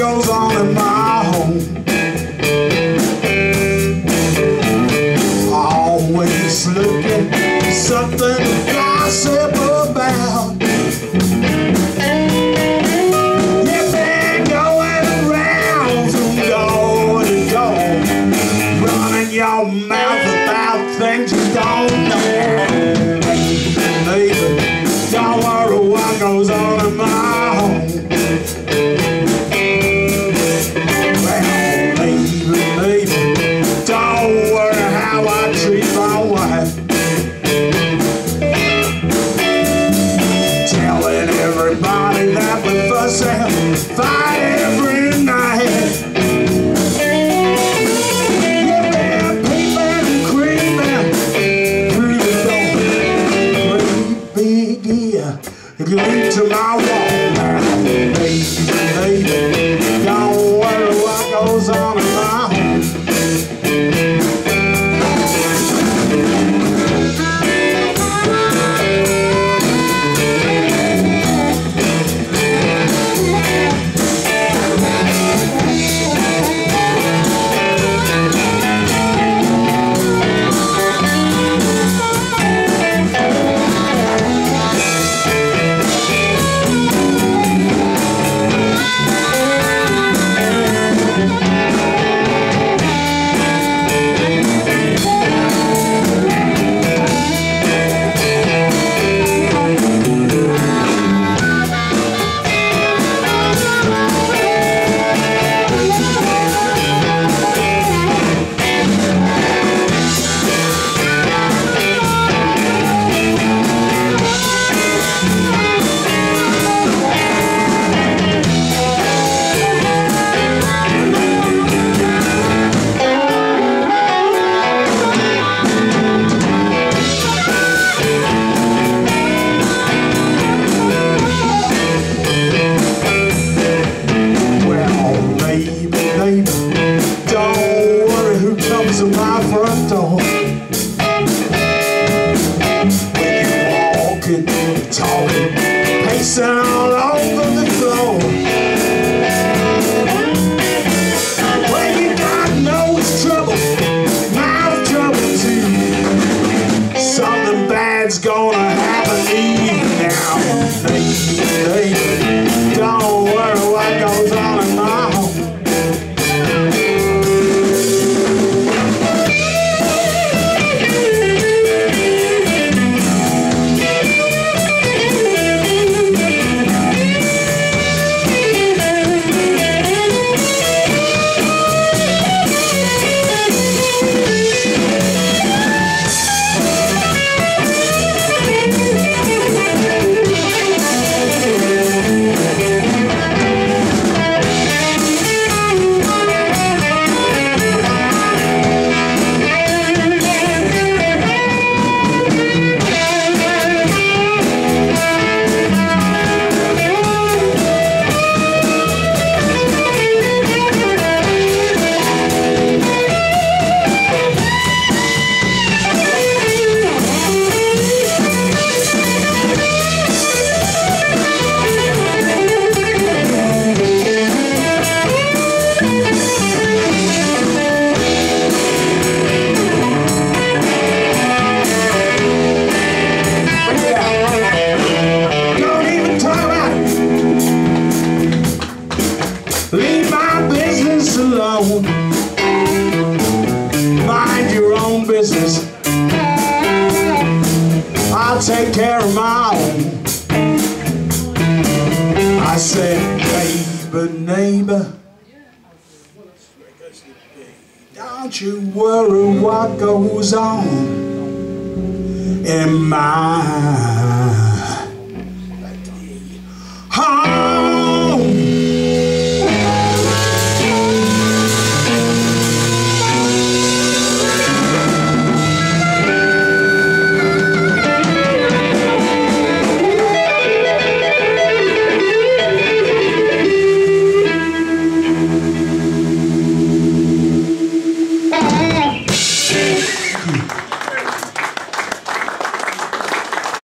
goes on in my home. Always looking for something to gossip about. You've been going around from door to door, running your mouth about things you don't know. Baby, don't worry what goes on in my home. Well, baby, don't worry how I treat my wife. Telling everybody that we fuss and fight every night. You've been peeping and creeping through the door. Great big ear, glued to my wall now. Baby, don't worry what goes on in my home. Don't worry who comes to my front door. When you're walking, talking, pacing all over the floor. Well, you got nose trouble, mouth trouble too. Something bad's gonna happen to you now. Baby, don't worry what goes on in my home. Leave my business alone. Mind your own business. I'll take care of my own. I said, neighbor, don't you worry what goes on in my heart.